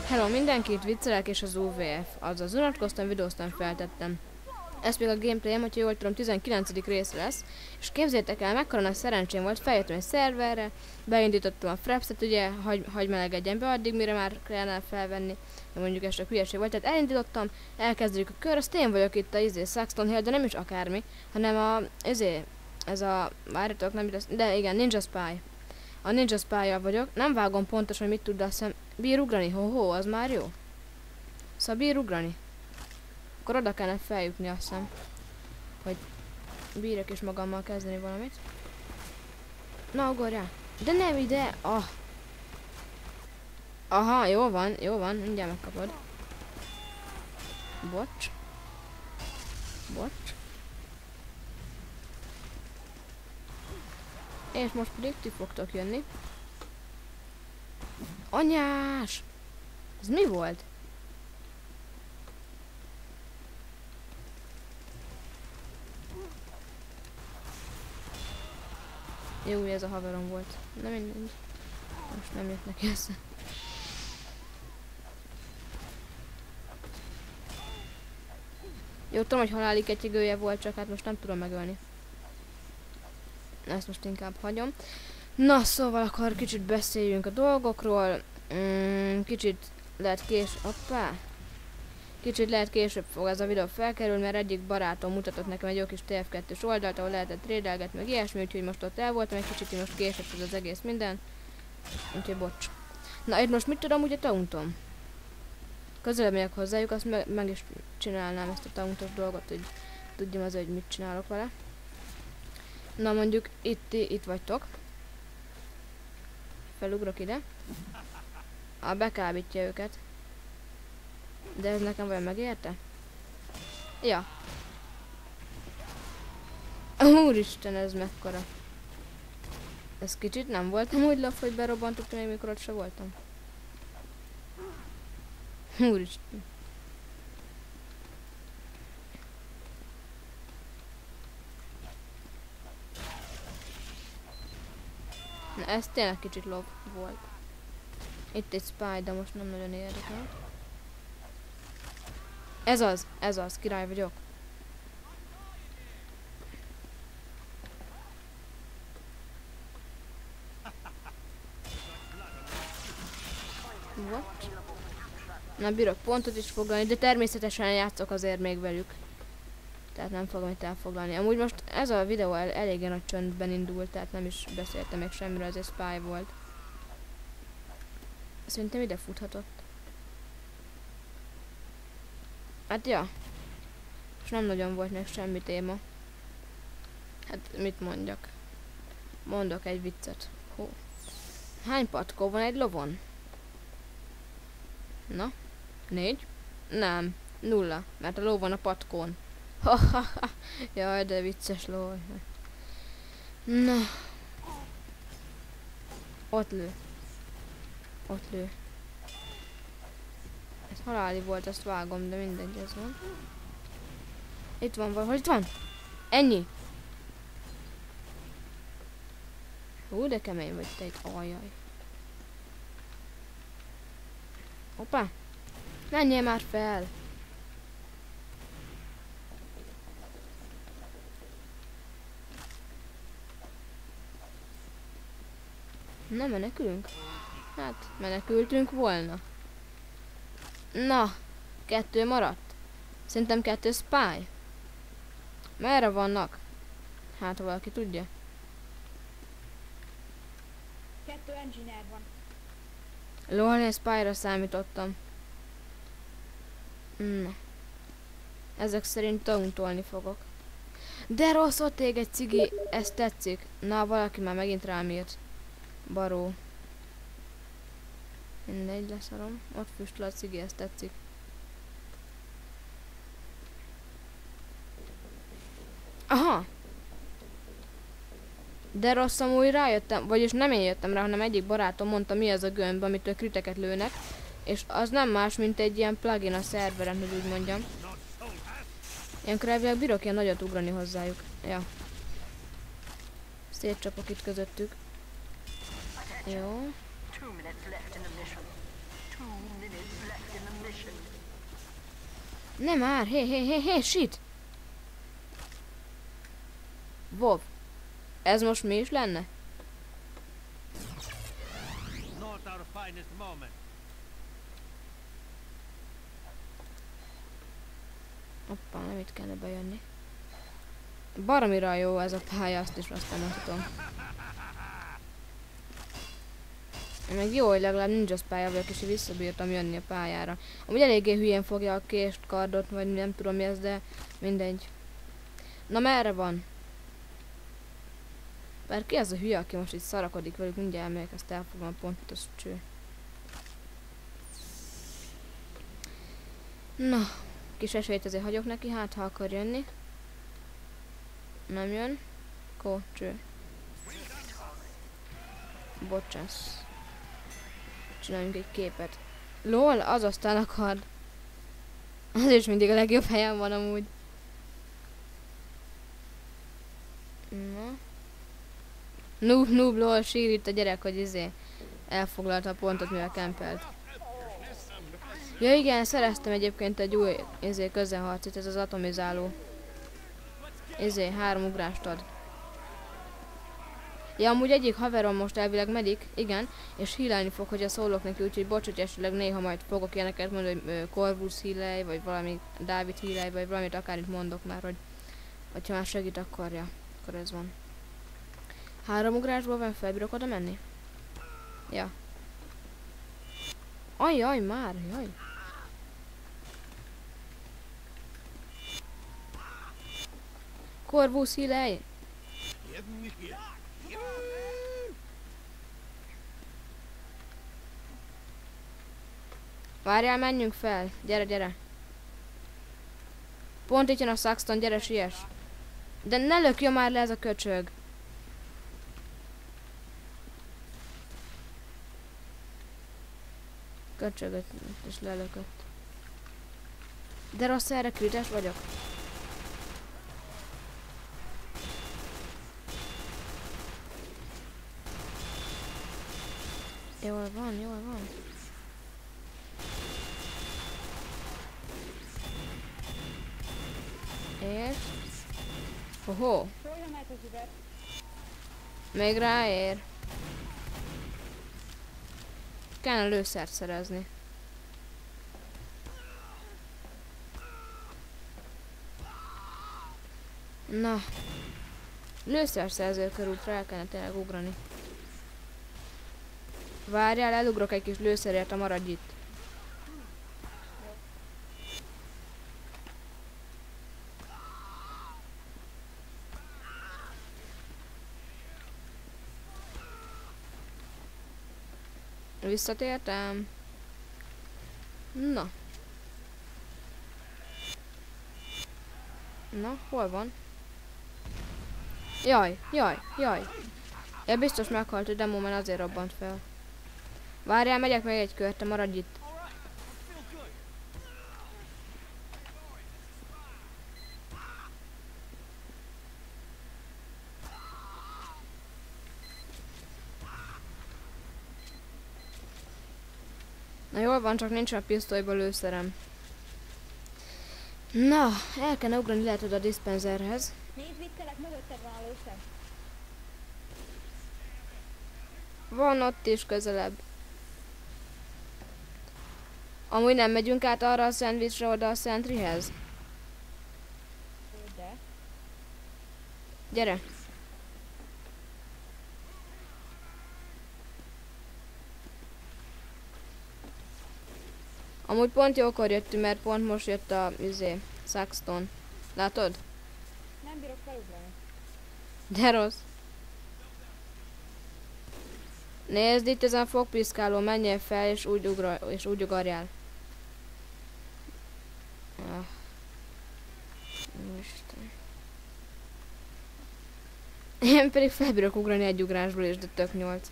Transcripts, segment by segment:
Hello mindenkit, viccelek és az UVF, azaz unatkoztam, videóztam, feltettem. Ez még a gameplayem, hogyha jól tudom, 19. rész lesz, és képzeljétek el, mekkora nagy szerencsém volt, feljöttem egy szerverre, beindítottam a Fraps-et, ugye, hagy melegedjen be addig, mire már kellene felvenni, de mondjuk ez csak hülyeség volt, tehát elindítottam, elkezdjük a kör, azt én vagyok itt a Saxton Hill, de nem is akármi, hanem ez a, várjatok, nem ide, de igen, Ninja Spy. A Ninja Spy-jal vagyok, nem vágom pontosan, hogy mit tud, de azt hiszem, bír ugrani, ho-ho, az már jó. Szóval bír ugrani. Akkor oda kellene feljutni, azt hiszem, hogy bírok is magammal kezdeni valamit. Na, ugorjál. De nem ide! Ah. Aha, jó van, mindjárt megkapod. Bocs. És most pedig ti fogtok jönni. Anyás! Ez mi volt? Jó, ez a haverom volt. Nem mindegy. Most nem jött neki össze. Jó, tudom, hogy haláli ketyegője volt, csak hát most nem tudom megölni. Ezt most inkább hagyom. Na, szóval akkor kicsit beszéljünk a dolgokról. Kicsit lehet később fog ez a videó felkerülni, mert egyik barátom mutatott nekem egy jó kis TF2-s oldalt, ahol lehetett trédelgetni, meg ilyesmi, úgyhogy most ott el voltam, egy kicsit most később az egész minden. Úgyhogy bocs. Na, itt most mit tudom, ugye tauntom? Közelebb megyek hozzájuk, azt meg is csinálnám ezt a tauntos dolgot, hogy tudjam azért, hogy mit csinálok vele. Na, mondjuk itt vagytok. Felugrok ide. Bekábítja őket. De ez nekem vajon megérte? Ja. Úristen, ez mekkora. Ez kicsit nem voltam úgy lap, hogy berobbantuk még mikor ott se voltam. Úristen. Na, ez tényleg kicsit lop volt. Itt egy spy, de most nem nagyon érdekel. Ez az, király vagyok. What? Na, bírok pontot is foglalni, de természetesen játszok azért még velük. Tehát nem fogom itt elfoglalni. Amúgy most ez a videó eléggé nagy csöndben indult, tehát nem is beszéltem még semmiről, ez egy spy volt. Szerintem ide futhatott. Hát ja. És nem nagyon volt még semmi téma. Hát mit mondjak? Mondok egy viccet. Hó. Hány patkó van egy lovon? Na? 4? Nem. 0. Mert a ló van a patkón. Jaj, de vicces ló. Na. Ott lő. Ez haláli volt, azt vágom, de mindegy, ez van. Itt van valahol, itt van! Ennyi! Hú, de kemény vagy te itt, ajjaj. Hoppá! Menjél már fel! Nem menekülünk? Hát, menekültünk volna. Na, 2 maradt. Szerintem 2 spy. Merre vannak? Hát, ha valaki tudja. 2 engineer van. Lol, spy-ra számítottam. Na. Ezek szerint tauntolni fogok. De rossz, ott ég egy cigi, ez tetszik. Na, valaki már megint rám írt. Baró. Mindegy, leszarom. Ott füstöl a cigi, ez tetszik. Aha! De rosszam, úgy rájöttem, vagyis nem én jöttem rá, hanem egyik barátom mondta, mi az a gömb, amitől kriteket lőnek. És az nem más, mint egy ilyen plugin a szerveren, hogy úgy mondjam. Ilyenkor elvileg bírok ilyen nagyot ugrani hozzájuk. Ja. Szétcsapok itt közöttük. Jó. Nem már, hé, shit! Vov. Ez most mi is lenne? Hoppá, nem itt kellene bejönni. Baromira jó ez a pálya, azt is aztán mondhatom. Meg jó, hogy legalább nincs az pálya vagyok, és visszabírtam jönni a pályára. Amúgy eléggé hülyén fogja a kést, kardot, vagy nem tudom mi ez, de mindegy. Na merre van? Bár ki az a hülye, aki most itt szarakodik velük, mindjárt elmegyek, azt elfogom a pontos cső. Na, kis esélyt azért hagyok neki, hát ha akar jönni. Nem jön. Cső. Bocsász. Csináljunk egy képet. LOL, az aztán akar. Az is mindig a legjobb helyen van amúgy. Na. Noob, lol, sír itt a gyerek, hogy elfoglalta a pontot, mivel kempelt. Ja igen, szereztem egyébként egy új közelharcit, ez az atomizáló. 3 ugrást ad. Ja, amúgy egyik haverom most elvileg medik, igen, és hílelni fog, hogy szólok neki, úgyhogy bocs, hogy esetleg néha majd fogok ilyeneket mondani, hogy Corvus hílelj, vagy valami Dávid hílelj, vagy valamit akár itt mondok már, hogy ha már segít, akkor ez van. 3 ugrásból van, felbírok oda menni? Ja. Ajjaj, már, jaj. Corvus hílelj! Várjál, menjünk fel. Gyere. Pont itt jön a Saxton, gyere, siess. De ne lökjön már le ez a köcsög. Köcsögöt is lelökött. De rossz, erre krites vagyok. Jól van. És... Hoho! Még ráér. Kellene lőszert szerezni. Na. Lőszerszerző körútra el kellene tényleg ugrani. Várjál, elugrok egy kis lőszerért, maradj itt. Visszatértem. Na. Na, hol van? Jaj. Ja, biztos meghalt a demo, mert azért robbant fel. Várjál, megyek még egy kört, te maradj itt. Na jól van, csak nincs a pisztolyba lőszerem. Na, el kell ugrani, lehet oda a diszpenzerhez. Nézd, viccelek, mögötted van a lőszer. Van ott is közelebb. Amúgy nem megyünk át arra a szendvicsre, oda a Sentryhez? De. Gyere. Amúgy pont jókor jöttünk, mert pont most jött a Saxton. Látod? Nem bírok felugrani. De rossz. Nézd, itt ezen a fogpiszkáló, menjél fel és úgy ugorjál. Isten. Én pedig felbírok ugrani egy ugrásból is, de tök 8.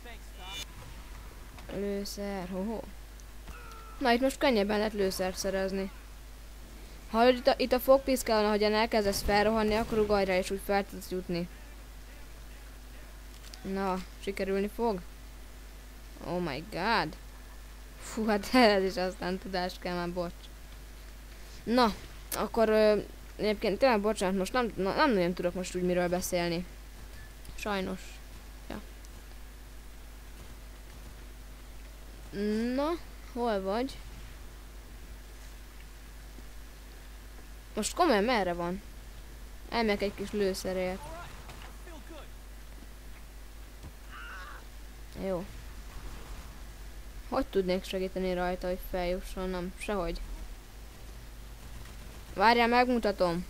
Lőszer, hoho. Na, itt most könnyebben lehet lőszert szerezni. Ha itt a fogpiszkálon, ahogyan elkezdesz felrohanni, akkor ugorj rá és úgy fel tudsz jutni. Na, sikerülni fog? Oh my god. Fú, hát ez is aztán tudás kell már, bocs. Na, akkor egyébként tényleg bocsánat, most nem nagyon tudok most úgy miről beszélni. Sajnos. Ja. Na, hol vagy? Most komolyan merre van? Elmegyek egy kis lőszerért. Jó. Hogy tudnék segíteni rajta, hogy feljusson? Nem, sehogy. Várjál, megmutatom.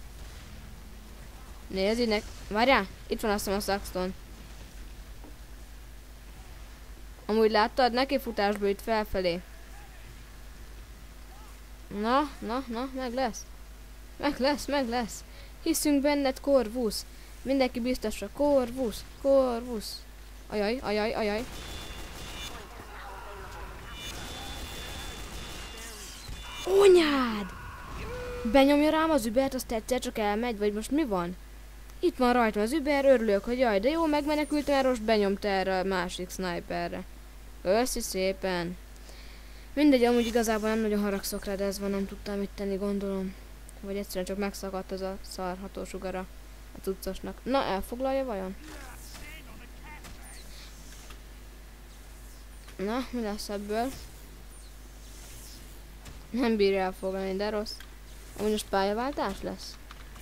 Nézd idnek. Várjál, itt van azt a Saxton. Amúgy láttad, neki futásból itt felfelé. Na, meg lesz. Meg lesz. Hiszünk benned, Corvus. Mindenki biztosra, Corvus. Ajaj. Anyád! Benyomja rám az übert, azt egyszer csak elmegy, vagy most mi van? Itt van rajtam az über, örülök, hogy jaj, de jó, megmenekültem, mert most benyomta erre a másik sniperre. Köszi szépen. Mindegy, amúgy igazából nem nagyon haragszok rá, de ez van, nem tudtam mit tenni, gondolom. Vagy egyszerűen csak megszakadt az a szarható sugara a cuccosnak. Na, elfoglalja vajon? Na, mi lesz ebből? Nem bírja elfoglalni, de rossz. Amúgy most pályaváltás lesz?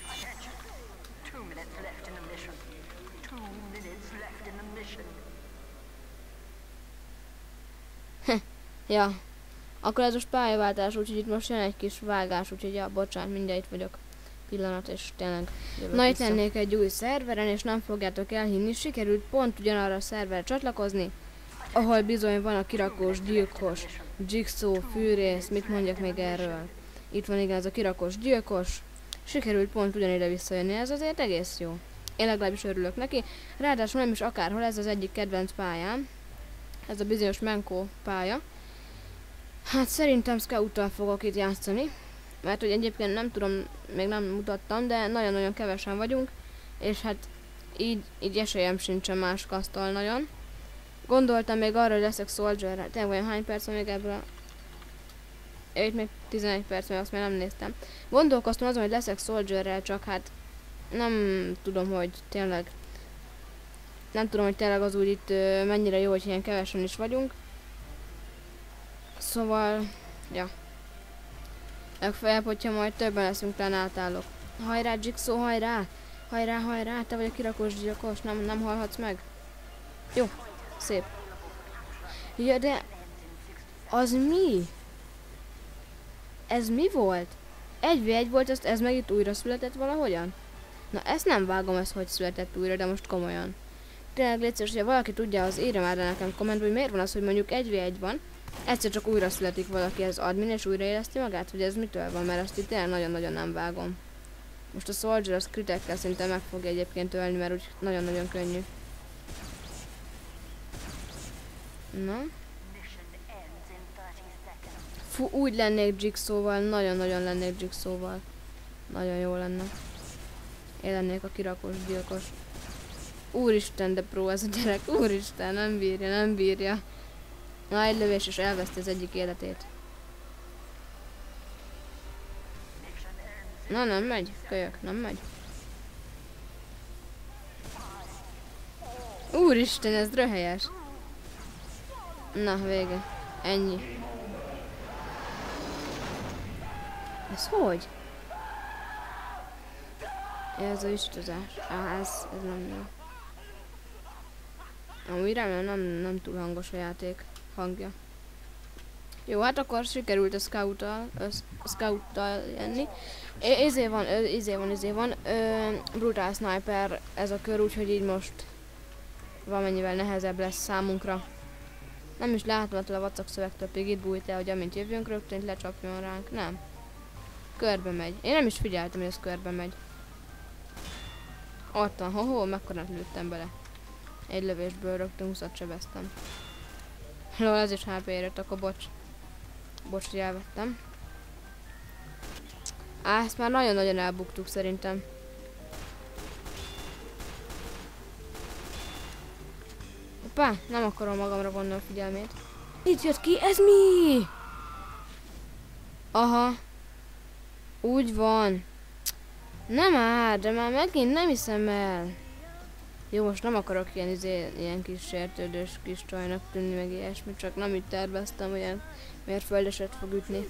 Ja. Akkor ez most pályaváltás, úgyhogy itt most jön egy kis vágás, úgyhogy ja, bocsánat, mindjárt itt vagyok. Pillanat, és tényleg na itt lennék egy új szerveren, és nem fogjátok elhinni, sikerült pont ugyanarra a szerverre csatlakozni, ahol bizony van a kirakós, gyilkos, Jigsaw, fűrész, mit mondjak még erről. Itt van igen ez a kirakós gyilkos, sikerült pont ugyanide visszajönni, ez azért egész jó. Én legalábbis örülök neki, ráadásul nem is akárhol, ez az egyik kedvenc pályám, ez a bizonyos Menko pálya. Hát szerintem Scout-tal fogok itt játszani, mert hogy egyébként nem tudom, még nem mutattam, de nagyon-nagyon kevesen vagyunk, és hát így esélyem sincsen más kaszttal nagyon. Gondoltam még arra, hogy leszek Soldier-rel, tényleg olyan hány perc van még ebből a... Itt még 11 perc, mert azt még nem néztem. Gondolkoztam azon, hogy leszek Soldier-rel, csak hát nem tudom, hogy tényleg... Nem tudom, hogy tényleg az úgy itt mennyire jó, hogy ilyen kevesen is vagyunk. Szóval, ja. Legfeljebb, hogyha majd többen leszünk, talán átállok. Hajrá, Jigsaw, hajrá! Hajrá, te vagy a kirakós gyilkos, nem halhatsz meg? Jó, szép. Ja, de... Az mi? Ez mi volt? 1v1 volt, ez meg itt újra született valahogyan? Na ezt nem vágom, ez hogy született újra, de most komolyan. Tényleg légy szíves, hogyha valaki tudja, az írja már nekem kommentben, hogy miért van az, hogy mondjuk 1v1 van, egyszer csak újra születik valaki az admin, és újraéleszti magát, hogy ez mitől van, mert azt itt tényleg nagyon-nagyon nem vágom. Most a Soldier az kritekkel szinte meg fogja egyébként ölni, mert úgy nagyon-nagyon könnyű. Na? Fú, úgy lennék Jigsaw-val, nagyon-nagyon lennék Jigsaw-val. Nagyon jó lenne. Én lennék a kirakós gyilkos. Úristen, de pro ez a gyerek, úristen, nem bírja. Na, egy lövés és elveszti az egyik életét. Na, nem megy, kölyök, nem megy. Úristen, ez röhelyes. Na, vége. Ennyi. Ez hogy? Ez a üstözás. Ez nem jó. Amúgy remélem nem túl hangos a játék hangja. Jó, hát akkor sikerült a Scout-tal lenni. Izé van. Brutál Sniper ez a kör, úgyhogy így most valamennyivel nehezebb lesz számunkra. Nem is láthatatlan a vacak szövegtöbbig itt bújt el, hogy amint jövünk rögtön lecsapjon ránk. Nem. Körbe megy. Én nem is figyeltem, hogy ez körbe megy. Ott van, mekkorát lőttem bele. Egy lövésből rögtön 20-at sebeztem. Lol, ez is HP érett, akkor bocs. Bocs, hogy elvettem. Ezt már nagyon-nagyon elbuktuk szerintem. Hoppá, nem akarom magamra vonni a figyelmét. Itt jött ki, ez mi? Aha. Úgy van. Nem áll, de már megint nem hiszem el. Jó, most nem akarok ilyen kis sértődős kis csajnak tűnni, meg ilyesmi, csak nem így terveztem, hogy ilyen mérföldeset fog ütni.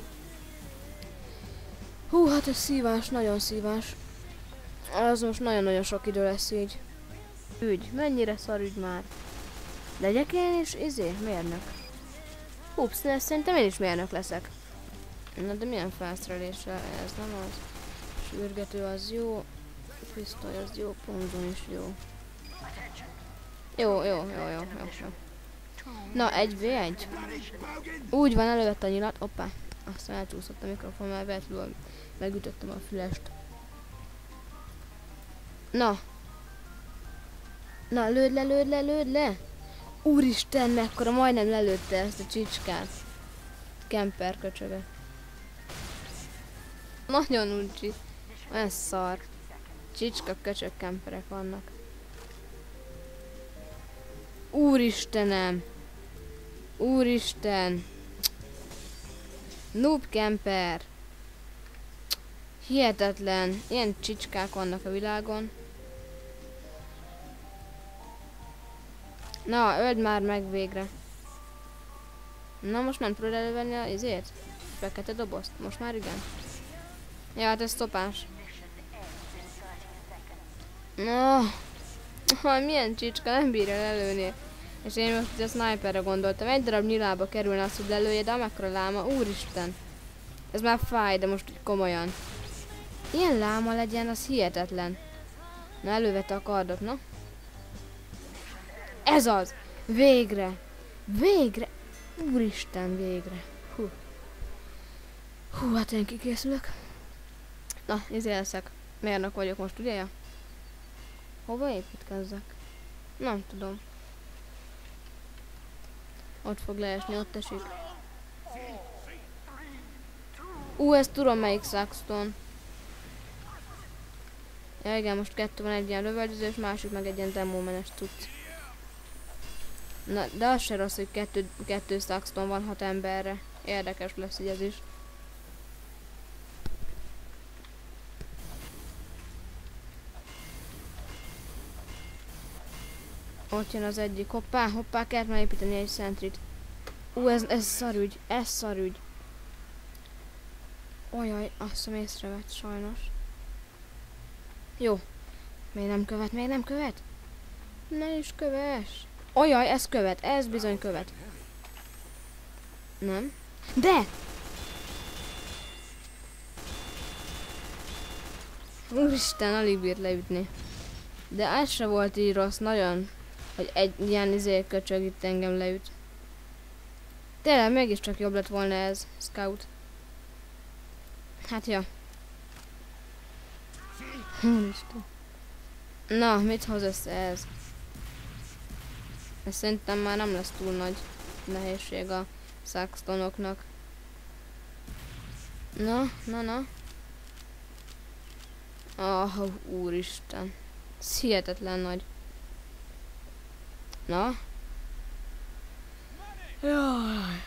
Hú, hát ez szívás, nagyon szívás. Az most nagyon-nagyon sok idő lesz így. Ügy, mennyire szar ügy már. Legyek én is, mérnök. Ups, szerintem én is mérnök leszek. Na de milyen felszereléssel, ez nem az. Sürgető az jó. Pisztoly az jó, ponzon is jó. Jó. Na, 1v1. Úgy van, elővette a nyilat. Hoppá. Aztán elcsúszott a mikrofon, mert véletlenül megütöttem a fülest. Na. Na, lőd le. Úristen, mekkora majdnem lelőtte ezt a csicskát. Kemper köcsöge. Nagyon uncsi. Olyan szar. Csicska köcsög kemperek vannak. Úristenem. Úristen. Noob camper. Hihetetlen. Ilyen csicskák vannak a világon. Na, öld már meg végre. Na, most nem tudod elővenni a izét? Fekete dobozt? Most már igen. Ja, hát ez szopás. No. Milyen csicska, nem bírja lelőni. És én most a sniperre gondoltam. Egy darab nyilába kerülne az, hogy lelője, de amekkora láma. Úristen. Ez már fáj, de most komolyan. Ilyen láma legyen, az hihetetlen. Na, elővette a kardot, na. Ez az! Végre! Végre! Úristen, végre! Hú, hát én kikészülök. Na, leszek. Mérnök vagyok most, ugye? Ja? Hova építkezzek? Nem tudom. Ott fog leesni, ott esik. Ezt tudom melyik Saxton. Ja igen, most kettő van, egy ilyen lövöldözős, másik meg egy ilyen demómenes cucc. Na, de az se rossz, hogy kettő Saxton van 6 emberre. Érdekes lesz így ez is. Ott jön az egyik. Hoppá, kellett már építeni egy szentrit. Ez szarügy, ez szarügy. Ojaj, azt hiszem észrevett sajnos. Jó. Még nem követ? Ne is kövess. Ojaj, ez követ, ez bizony követ. Nem? De! Úristen, alig bírt leütni. De ez se volt így rossz, nagyon, hogy egy ilyen köcsög itt engem leüt. Tényleg mégiscsak jobb lett volna ez, Scout. Hát ja. Úristen. Na, mit hoz össze ez? Ez szerintem már nem lesz túl nagy nehézség a Saxtonoknak. Na. Úristen. Ez hihetetlen nagy. Na. Jaj.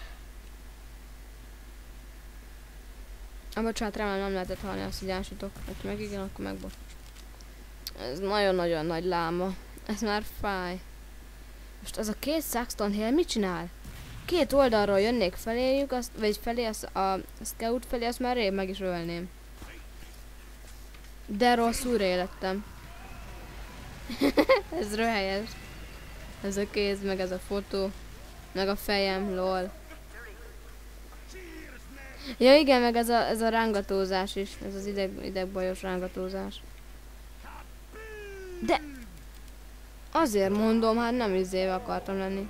Bocsánat, remélem nem lehetett hallani azt, hogy ásítok. Ha meg igen, akkor megbocs. Ez nagyon-nagyon nagy láma. Ez már fáj. Most az a két Saxton Hill mit csinál? Két oldalról jönnék feléjük, vagy felé a Scout felé, azt már rég meg is ölném. De rosszul élettem. Ez röhelyes. Ez a kéz, meg ez a fotó. Meg a fejem, lol. Ja igen, meg ez a rángatózás is. Ez az idegbajos rángatózás. De... Azért mondom, hát nem izéve akartam lenni.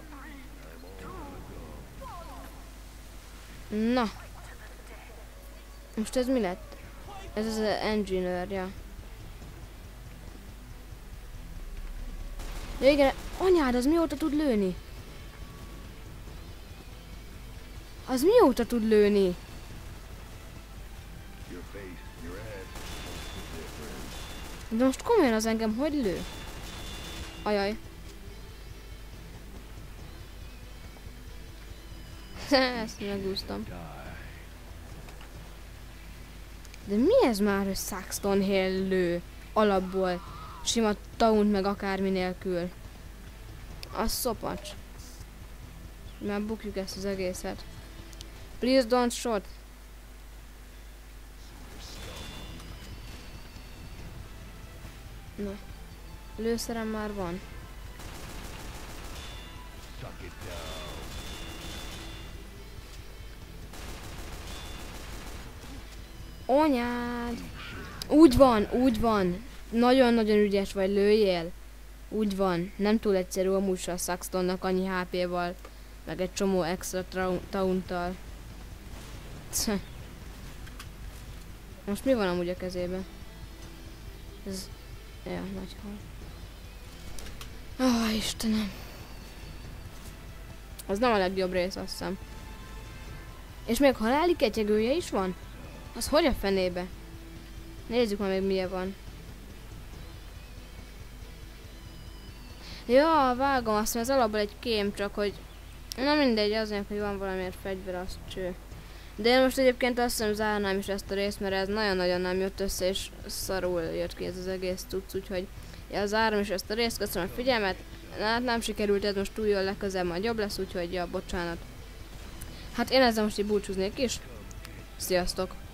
Na. Most ez mi lett? Ez az engineer, ja. Ja igen, anyád, az mióta tud lőni? Az mióta tud lőni? De most komolyan az engem hogy lő? Ajaj. Ezt megúsztam. De mi ez már, hogy Saxton Hill lő? Alapból. Sima taunt meg akármi nélkül. Az szopacs. Már bukjuk ezt az egészet. Please don't shot. Na. Lőszerem már van. Anyád! Úgy van, úgy van. Nagyon-nagyon ügyes vagy, lőjél. Úgy van. Nem túl egyszerű amúgy se a Saxtonnak annyi HP-val. Meg egy csomó extra taunttal. Most mi van amúgy a kezében? Ez... Ja, nagy hal. Istenem. Az nem a legjobb rész, azt hiszem. És még haláli ketyegője is van? Az hogy a fenébe? Nézzük már még milyen van. Ja, vágom, azt mondja, az alapból egy kém, csak hogy... Na mindegy, azért, hogy van valamiért fegyver, az cső. De én most egyébként azt hiszem zárnám is ezt a részt, mert ez nagyon-nagyon nem jött össze, és szarul jött ki ez az egész cucc, úgyhogy ja, zárom is ezt a részt, köszönöm a figyelmet. Hát nem sikerült, ez most túl jól, legközelebb majd jobb lesz, úgyhogy ja, bocsánat. Hát én ezzel most így búcsúznék is. Sziasztok!